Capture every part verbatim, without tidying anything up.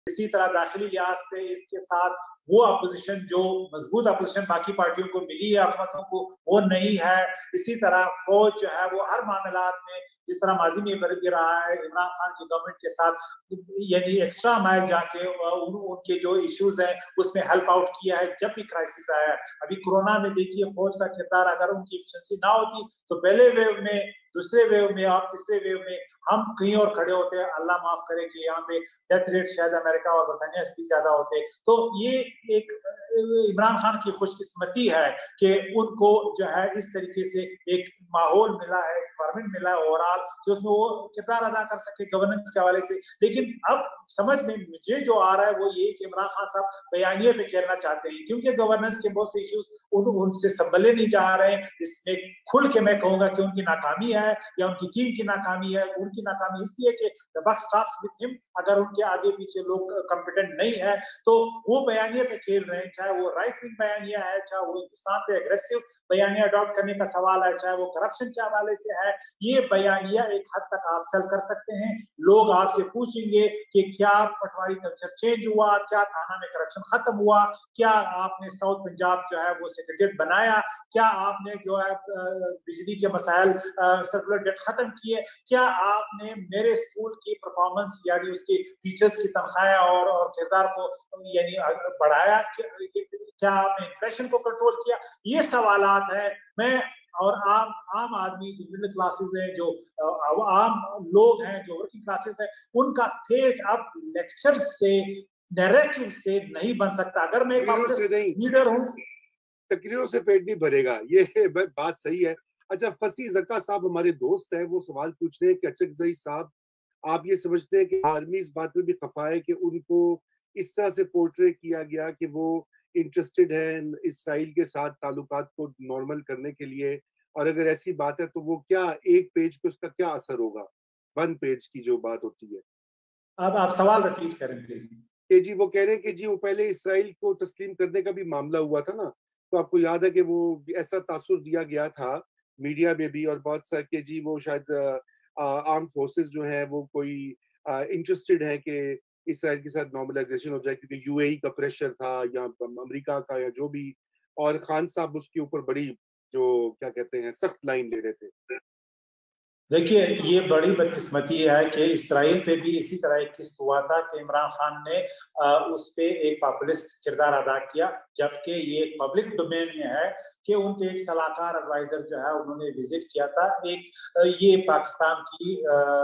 اسی طرح داخلی لحاظ سے اس کے ساتھ وہ اپوزیشن جو مضبوط اپوزیشن باقی پارٹیوں کو ملی ہے حکومتوں کو وہ نہیں ہے. اسی طرح فوج جو ہے وہ ہر معاملات میں جس طرح ماضی میں بھی رہا ہے عمران خان کی گورنمنٹ کے ساتھ یعنی ایکسٹرا مائل جا کے ان کے جو ایشوز ہیں اس میں ہیلپ آؤٹ کیا ہے جب بھی کرائسس آیا ہے. ابھی کورونا میں دیکھیے فوج کا کردار اگر ان کی ایفیشنسی نہ ہوتی تو پہلے ویو میں دوسرے ویو میں آپ تیسرے ویو میں ہم کہیں اور کھڑے ہوتے ہیں. اللہ معاف کرے کہ یہاں پہ ڈیتھ ریٹ شاید امریکہ اور برطانیہ سے بھی زیادہ ہوتے. تو یہ ایک عمران خان کی خوش قسمتی ہے کہ ان کو جو ہے اس طریقے سے ایک ماحول ملا ہے, انوائرمنٹ ملا ہے اوور آل کہ اس میں وہ کردار ادا کر سکے گورننس کے حوالے سے. لیکن اب سمجھ میں مجھے جو آ رہا ہے وہ یہ کہ عمران خان صاحب بیانیے پہ کھیلنا چاہتے ہیں کیونکہ گورننس کے بہت سے ایشوز ان سے سنبھلے نہیں جا رہے ہیں. اس میں کھل کے میں کہوں گا کہ ان کی ناکامی ہے یا ان کی ٹیم کی ناکامی ہے. ان کی ناکامی اس لیے کہ the buck stops with him. اگر ان کے آگے پیچھے لوگ کمپیٹنٹ نہیں ہے تو وہ بیانیے پہ کھیل رہے ہیں, چاہے وہ رائٹ ونگ بیانیہ ہے, چاہے وہ ہندوستان پہ اگریسو بیانیہ اڈاپٹ کرنے کا سوال ہے, چاہے وہ کرپشن کے حوالے سے ہے. یہ بیانیہ ایک حد تک آپ سیل کر سکتے ہیں. لوگ آپ سے پوچھیں گے کہ کیا پٹواری کلچر چینج ہوا, کیا تھانہ میں کرپشن ختم ہوا, کیا آپ نے ساؤتھ پنجاب جو ہے وہ سیکریٹریٹ بنایا, کیا آپ نے جو ہے بجلی کے مسائل سرکولر ڈیٹ ختم کیے, کیا آپ نے میرے اسکول کی پرفارمنس یعنی اس کی ٹیچرز کی تنخواہیں اور اور کردار کو یعنی بڑھایا, کیا آپ نے انفلیشن کو کنٹرول کیا. یہ سوالات ہیں. میں اور عام عام آدمی جو مڈل کلاسز ہیں, جو عام لوگ ہیں, جو ورکنگ کلاسز ہیں, ان کا تھیٹ اب لیکچر سے نیریٹو سے نہیں بن سکتا. اگر میں لیڈر ہوں تقریروں سے پیٹ نہیں بھرے گا, یہ بات صحیح ہے. اچھا فصیح زکا صاحب ہمارے دوست ہیں, وہ سوال پوچھ رہے ہیں کہ اچکزئی صاحب آپ یہ سمجھتے ہیں کہ آرمی اس بات میں بھی خفا ہے کہ ان کو اس طرح سے پورٹری کیا گیا کہ وہ انٹرسٹڈ ہیں اسرائیل کے ساتھ تعلقات کو نارمل کرنے کے لیے, اور اگر ایسی بات ہے تو وہ کیا ایک پیج کو اس کا کیا اثر ہوگا, ون پیج کی جو بات ہوتی ہے. اب آپ سوال ریپیٹ کریں پلیز. کہ جی وہ کہہ رہے ہیں کہ جی وہ پہلے اسرائیل کو تسلیم کرنے کا بھی معاملہ ہوا تھا نا, تو آپ کو یاد ہے کہ وہ ایسا تاثر دیا گیا تھا میڈیا میں بھی اور بہت سا کہ جی وہ شاید آرم فورسز جو ہیں وہ کوئی انٹرسٹڈ ہیں کہ اسرائیل کے ساتھ نارملائزیشن ہو جائے کیونکہ یو اے ای کا پریشر تھا یا امریکہ کا یا جو بھی, اور خان صاحب اس کے اوپر بڑی جو کیا کہتے ہیں سخت لائن لے رہے تھے. دیکھیے یہ بڑی بدقسمتی ہے کہ اسرائیل پہ بھی اسی طرح ایک قسط ہوا تھا کہ عمران خان نے اس پہ ایک پاپولسٹ کردار ادا کیا, جبکہ یہ ایک پبلک ڈومین میں ہے کہ ان کے ایک صلاح کار ایڈوائزر جو ہے انہوں نے وزٹ کیا تھا. ایک یہ پاکستان کی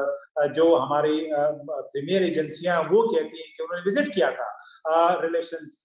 جو ہماری پریمیئر ایجنسیاں وہ کہتی ہیں کہ انہوں نے وزٹ کیا تھا. ریلیشنز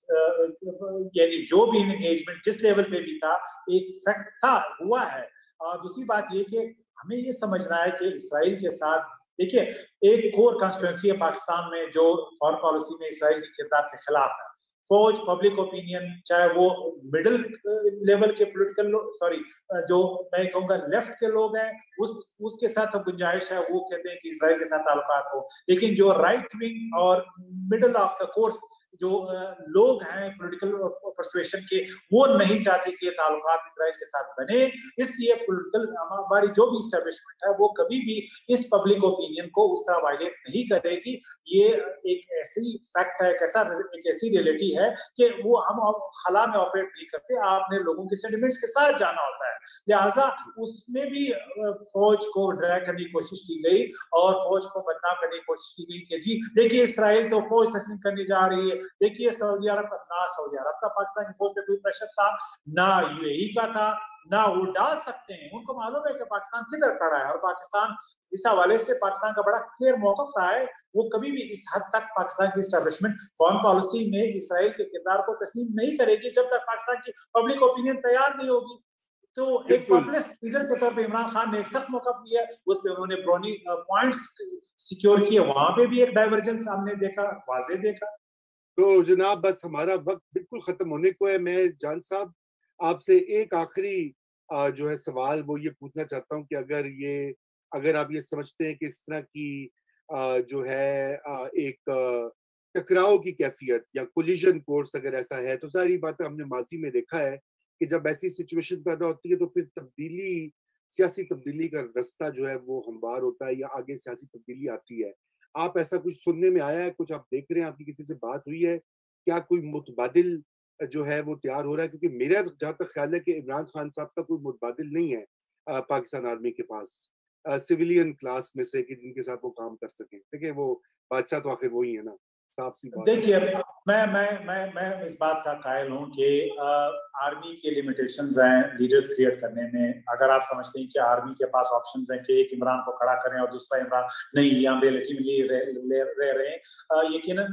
یعنی جو بھی انگیجمنٹ جس لیول پہ بھی تھا ایک فیکٹ تھا, ہوا ہے. اور دوسری بات یہ کہ ہمیں یہ سمجھنا ہے کہ اسرائیل کے ساتھ دیکھیے ایک کور کانسٹیٹوئنسی ہے پاکستان میں جو فارن پالیسی میں اسرائیل کے کردار کے خلاف ہے. فوج, پبلک اوپینین, چاہے وہ مڈل لیول کے پولیٹیکل سوری جو میں کہوں گا لیفٹ کے لوگ ہیں, اس اس کے ساتھ گنجائش ہے, وہ کہتے ہیں کہ اسرائیل کے ساتھ تعلقات ہو. لیکن جو رائٹ ونگ اور مڈل آف دا کورس جو لوگ ہیں پولیٹیکل پرسویشن کے, وہ نہیں چاہتے کہ یہ تعلقات اسرائیل کے ساتھ بنے. اس لیے پولیٹیکل ہماری جو بھی اسٹیبلشمنٹ ہے وہ کبھی بھی اس پبلک اوپینین کو اس طرح وائلیٹ نہیں کرے گی. یہ ایک ایسی فیکٹ ہے, ایک ایسا ایک ایسی ریئلٹی ہے کہ وہ ہم خلا میں آپریٹ نہیں کرتے, آپ نے لوگوں کے سینٹیمنٹس کے ساتھ جانا ہوتا ہے. لہٰذا اس میں بھی فوج کو ڈرائی کرنے کی کوشش کی گئی اور فوج کو بدنام کرنے کی کوشش کی گئی کہ جی دیکھیے اسرائیل تو فوج تسلیم کرنے جا رہی ہے, دیکھیے سعودی عرب کا, نہ سعودی عرب کا پاکستان کی فوج پہ کوئی پریشر تھا, نہ یو اے ای کا تھا, نہ وہ ڈال سکتے ہیں. ان کو معلوم ہے کہ پاکستان کدھر کھڑا ہے, اور پاکستان اس حوالے سے پاکستان کا بڑا کلیئر موقف رہا ہے. وہ کبھی بھی اس حد تک پاکستان کی اسٹیبلشمنٹ فارن پالیسی میں اسرائیل کے کردار کو تسلیم نہیں کرے گی جب تک پاکستان کی پبلک اوپینین تیار نہیں ہوگی. تو ایک پاپولسٹ لیڈر کے طور پہ عمران خان نے ایک سخت موقف لیا, اس پہ انہوں نے برونی پوائنٹس سیکیور کیے, وہاں پہ بھی ایک ڈائیورجنس ہم نے دیکھا, واضح دیکھا. تو جناب بس ہمارا وقت بالکل ختم ہونے کو ہے. میں جان صاحب آپ سے ایک آخری جو ہے سوال وہ یہ پوچھنا چاہتا ہوں کہ اگر یہ اگر آپ یہ سمجھتے ہیں کہ اس طرح کی جو ہے ایک ٹکراؤ کی کیفیت یا کولیجن کورس اگر ایسا ہے, تو ساری باتیں ہم نے ماضی میں دیکھا ہے کہ جب ایسی سچویشن پیدا ہوتی ہے تو پھر تبدیلی سیاسی تبدیلی کا رستہ جو ہے وہ ہموار ہوتا ہے یا آگے سیاسی تبدیلی آتی ہے. آپ ایسا کچھ سننے میں آیا ہے, کچھ آپ دیکھ رہے ہیں, آپ کی کسی سے بات ہوئی ہے, کیا کوئی متبادل جو ہے وہ تیار ہو رہا ہے؟ کیونکہ میرا جہاں تک خیال ہے کہ عمران خان صاحب کا کوئی متبادل نہیں ہے پاکستان آرمی کے پاس سویلین کلاس میں سے کہ جن کے ساتھ وہ کام کر سکیں. دیکھیں وہ بادشاہ تو آخر وہی ہے نا, صاف سی بات. دیکھیے میں میں میں میں اس بات کا قائل ہوں کہ آرمی کے لمیٹیشنز ہیں لیڈرز کریٹ کرنے میں. اگر آپ سمجھتے ہیں کہ آرمی کے پاس آپشنز ہیں کہ ایک عمران کو کھڑا کریں اور دوسرا عمران نہیں, ہم ریلیٹیولی رہ رہے ہیں, یقیناً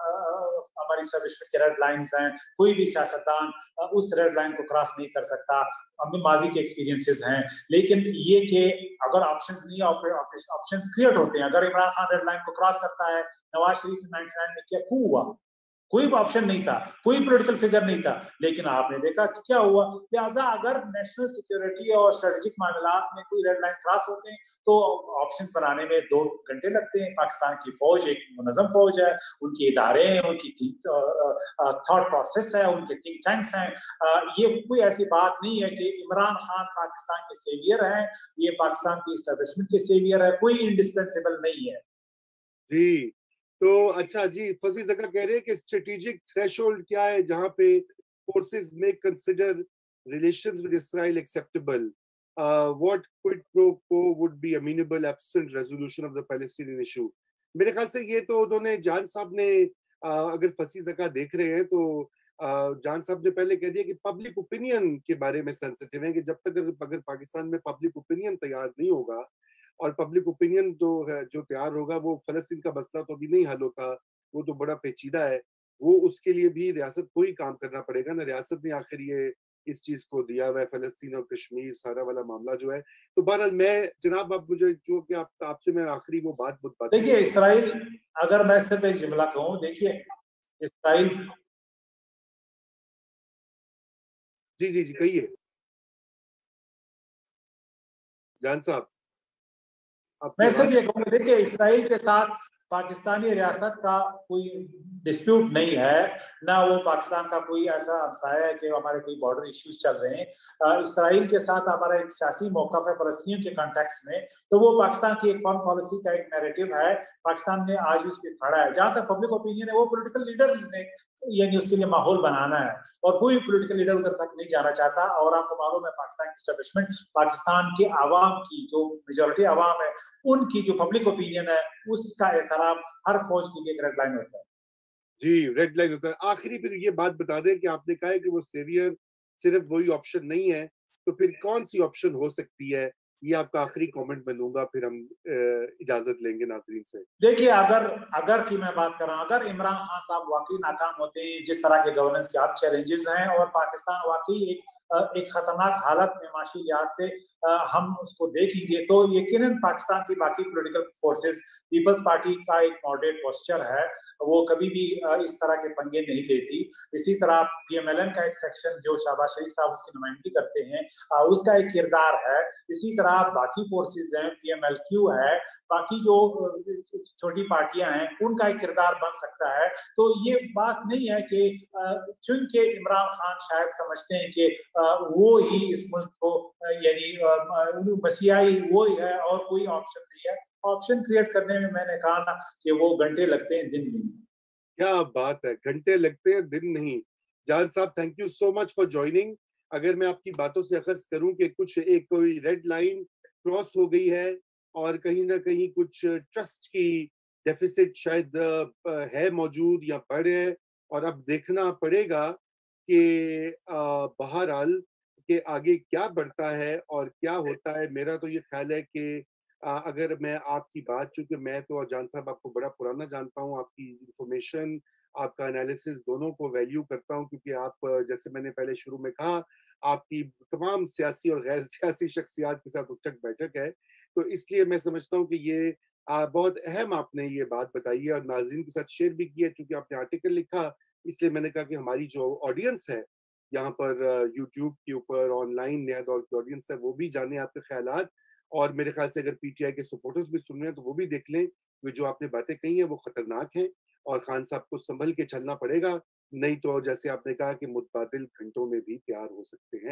ہماری اسٹیبلشمنٹ کے ریڈ لائنز ہیں, کوئی بھی سیاستدان اس ریڈ لائن کو کراس نہیں کر سکتا. ہمیں ماضی کے ایکسپیرینسز ہیں, لیکن یہ کہ اگر آپشنز نہیں آپشنز کریٹ ہوتے ہیں. اگر عمران خان ریڈ لائن کو کراس کرتا ہے, نواز شریف نائنٹی نائن میں کیا کیوں ہوا؟ کوئی آپشن نہیں تھا, کوئی پولیٹیکل فگر نہیں تھا, لیکن آپ نے دیکھا کہ کیا ہوا. لہٰذا اگر نیشنل سیکیورٹی اور اسٹریٹجک معاملات میں کوئی ریڈ لائن کراس ہوتے ہیں تو آپشن بنانے میں دو گھنٹے لگتے ہیں. پاکستان کی فوج ایک منظم فوج ہے, ان کے ادارے ہیں, ان کی تھاٹ پروسیس ہے, ان کے تھنک ٹینکس ہیں. یہ کوئی ایسی بات نہیں ہے کہ عمران خان پاکستان کے سیویئر ہیں, یہ پاکستان کی اسٹیبلشمنٹ کے سیویئر ہے, کوئی انڈسپینسیبل نہیں ہے. جی تو اچھا جی, فضی زکا کہہ رہے ہیں کہ اسٹریٹجک تھریش ہولڈ کیا ہے جہاں پہ فورسز میں consider relations with Israel acceptable, what quid pro quo would be amenable absent resolution of the Palestinian issue. میرے خیال سے یہ تو انہوں نے, جان صاحب نے, اگر فضی زکا دیکھ رہے ہیں تو جان صاحب نے پہلے کہہ دیا کہ پبلک اوپینین کے بارے میں سینسٹیو ہیں, کہ جب تک اگر پاکستان میں پبلک اوپینین تیار نہیں ہوگا, اور پبلک اوپینین تو جو تیار ہوگا وہ فلسطین کا مسئلہ تو ابھی نہیں حل ہوتا, وہ تو بڑا پیچیدہ ہے, وہ اس کے لیے بھی ریاست کو ہی کام کرنا پڑے گا نا. ریاست نے آخر یہ اس چیز کو دیا ہوا ہے, فلسطین اور کشمیر سارا والا معاملہ جو ہے. تو بہرحال میں جناب آپ مجھے جو کہ آپ آپ سے میں آخری وہ بات بات دیکھیے اسرائیل, اگر میں صرف ایک جملہ کہوں, دیکھیے اسرائیل. جی جی جی کہیے جان صاحب. میں صرف یہ کہوں گا, دیکھیے اسرائیل کے ساتھ پاکستانی ریاست کا کوئی ڈسپیوٹ نہیں ہے, نہ وہ پاکستان کا کوئی ایسا ہمسایہ ہے کہ ہمارے کوئی بارڈر ایشوز چل رہے ہیں. اسرائیل کے ساتھ ہمارا ایک سیاسی موقف ہے فلسطینیوں کے کانٹیکسٹ میں, تو وہ پاکستان کی ایک فارن پالیسی کا ایک نیریٹو ہے, پاکستان نے آج اس پہ کھڑا ہے. جہاں تک پبلک اوپینین ہے, وہ پولیٹیکل لیڈرز نے یعنی اس کے لیے ماحول بنانا ہے, اور کوئی پولیٹیکل لیڈر ادھر تک نہیں جانا چاہتا. اور آپ کو معلوم ہے پاکستان کی اسٹیبلشمنٹ, پاکستان کے عوام کی جو میجورٹی عوام ہے, ان کی جو پبلک اوپینین ہے اس کا احترام ہر فوج کے لیے ایک ریڈ لائن ہوتا ہے. جی ریڈ لائن ہوتا ہے. آخری پھر یہ بات بتا دیں کہ آپ نے کہا ہے کہ وہ سیویئر صرف وہی آپشن نہیں ہے, تو پھر کون سی آپشن ہو سکتی ہے؟ یہ آپ کا آخری کامنٹ میں لوں گا, پھر ہم اجازت لیں گے ناظرین سے. دیکھیے اگر اگر کی میں بات کر رہا ہوں, اگر عمران خان صاحب واقعی ناکام ہوتے ہیں, جس طرح کے گورننس کے آپ چیلنجز ہیں, اور پاکستان واقعی ایک ایک خطرناک حالت میں معاشی لحاظ سے ہم اس کو دیکھیں گے, تو یقیناً پاکستان کی باقی پولیٹیکل فورسز, پیپلز پارٹی کا ایک ماڈریٹ پوسچر ہے, وہ کبھی بھی اس طرح کے پنگے نہیں لیتی. اسی طرح پی ایم ایل این کا ایک سیکشن جو شہباز شریف صاحب اس کی نمائندگی کرتے ہیں, اس کا ایک کردار ہے. اسی طرح باقی فورسز ہیں, پی ایم ایل کیو ہے, باقی جو چھوٹی پارٹیاں ہیں, ان کا ایک کردار بن سکتا ہے. تو یہ بات نہیں ہے کہ چونکہ عمران خان شاید سمجھتے ہیں کہ وہ ہی اس ملک کو یعنی مسیحائی وہ ہی ہے اور کوئی آپشن نہیں ہے. آپشن کریٹ کرنے میں میں نے کہا نا کہ وہ گھنٹے لگتے ہیں, دن نہیں. کیا بات ہے, گھنٹے لگتے ہیں دن نہیں. جان صاحب thank you so much for joining. اگر میں آپ کی باتوں سے اخذ کروں کہ کچھ ایک کوئی ریڈ لائن کراس ہو گئی ہے, اور کہیں نہ کہیں کچھ ٹرسٹ کی ڈیفیسٹ شاید ہے موجود یا بڑھ ہے, اور اب دیکھنا پڑے گا کہ بہرحال کہ آگے کیا بڑھتا ہے اور کیا ہوتا ہے. میرا تو یہ خیال ہے کہ اگر میں آپ کی بات, چونکہ میں تو جان صاحب آپ کو بڑا پرانا جانتا ہوں, آپ کی انفارمیشن, آپ کا انالیسس دونوں کو ویلیو کرتا ہوں, کیونکہ آپ جیسے میں نے پہلے شروع میں کہا, آپ کی تمام سیاسی اور غیر سیاسی شخصیات کے ساتھ اٹھک بیٹھک ہے. تو اس لیے میں سمجھتا ہوں کہ یہ بہت اہم آپ نے یہ بات بتائی ہے, اور ناظرین کے ساتھ شیئر بھی کیا, چونکہ آپ نے آرٹیکل لکھا, اس لیے میں نے کہا کہ ہماری جو آڈینس ہے یہاں پر یوٹیوب کے اوپر, آن لائن نیا دور کی آڈینس ہے, وہ بھی جانے آپ کے خیالات. اور میرے خیال سے اگر پی ٹی آئی کے سپورٹرز بھی سن رہے ہیں تو وہ بھی دیکھ لیں کہ جو آپ نے باتیں کہی ہیں وہ خطرناک ہیں, اور خان صاحب کو سنبھل کے چلنا پڑے گا, نہیں تو جیسے آپ نے کہا کہ متبادل گھنٹوں میں بھی تیار ہو سکتے ہیں.